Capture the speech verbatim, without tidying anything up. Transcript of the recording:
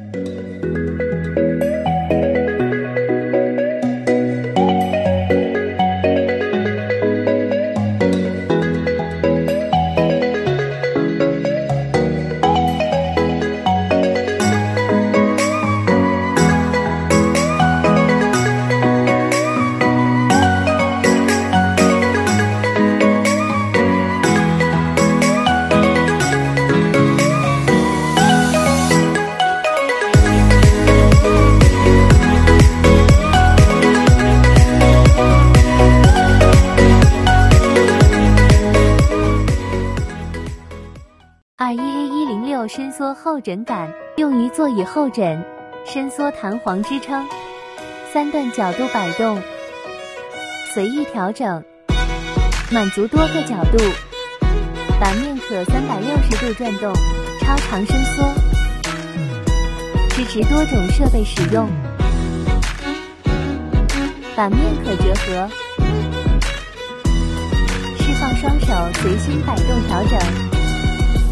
二 E A 一零六伸缩后枕杆，用于座椅后枕、伸缩弹簧支撑，三段角度摆动，随意调整，满足多个角度，板面可三百六十度转动，超长伸缩，支持多种设备使用，板面可折合，释放双手随心摆动调整。